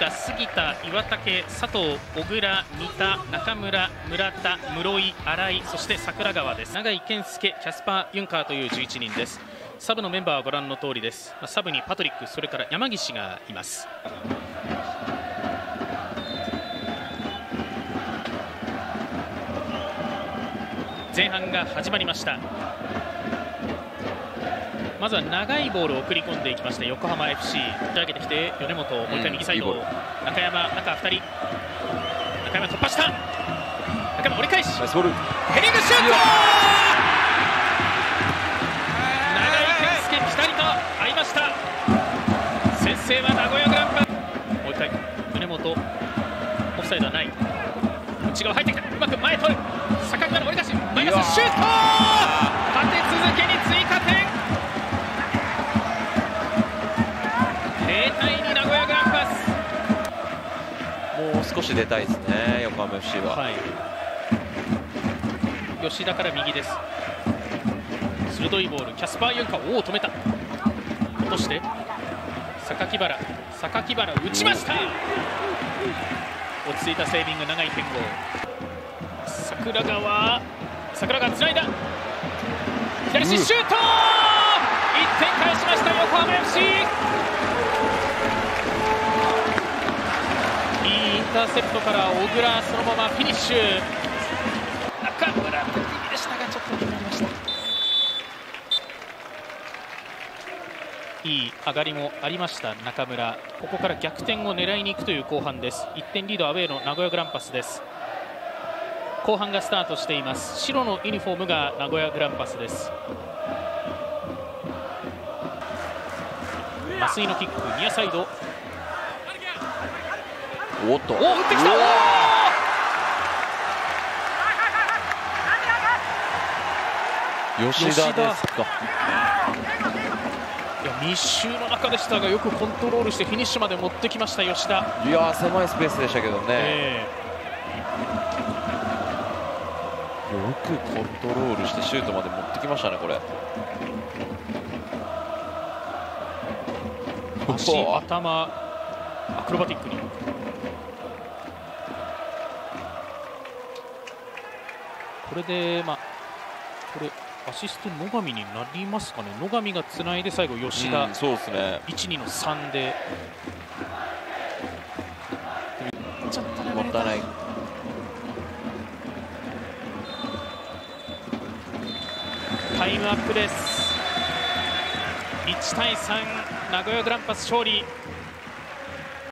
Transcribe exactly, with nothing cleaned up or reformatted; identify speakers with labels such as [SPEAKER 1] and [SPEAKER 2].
[SPEAKER 1] 田、杉田、岩竹、佐藤、小倉、三田、中村、村田、室井、新井、そして桜川です。永井健介、キャスパー・ユンカーというじゅういちにんです。サブのメンバーはご覧の通りです。サブにパトリック、それから山岸がいます。前半が始まりました。まずは長いボールを送り込んでいきました横浜 エフシー。 打ち上げてきて米本、もう一回右サイド、うん、いい中山、中ふたり、中山突破した、中山折り返し、ヘディングシュート、長井健介、ピタリと合いました。先制は名古屋グランパス。もう一回米本、オフサイドはない、内側入ってきた、うまく前取る、坂倉の折り返し、マイナスシュート、立て続けに追加点、ぜろたいに名古屋グランパス。
[SPEAKER 2] もう少し出たいですね、横浜 エフシー は、はい、
[SPEAKER 1] 吉田から右です。鋭いボール、キャスパー・ユンカー、おお止めた、落として榊原、榊原打ちました。落ち着いたセービング、長い変更、桜川、桜川つないだ、左足シュート、いってん返しました横浜 エフシー。いいインターセプトから小倉、そのままフィニッシュ、中村得意でしたがちょっと気になりました。いい上がりもありました中村。ここから逆転を狙いに行くという後半です。いってんリードアウェーの名古屋グランパスです。後半がスタートしています。白のユニフォームが名古屋グランパスです。増井のキック、ニアサイド、
[SPEAKER 2] おっと、お
[SPEAKER 1] 打ってきた、
[SPEAKER 2] 吉田ですか。
[SPEAKER 1] いや密集の中でしたがよくコントロールしてフィニッシュまで持ってきました吉田。
[SPEAKER 2] いや狭いスペースでしたけどね、えー、よくコントロールしてシュートまで持ってきましたね。これ
[SPEAKER 1] 足、頭、アクロバティックに、これでまあこれアシスト野上になりますかね。野上がつないで最後吉田、うん、
[SPEAKER 2] そうですね、
[SPEAKER 1] いち、にのさんでちょっと
[SPEAKER 2] もったいない。
[SPEAKER 1] タイムアップです。いちたいさん、名古屋グランパス勝利。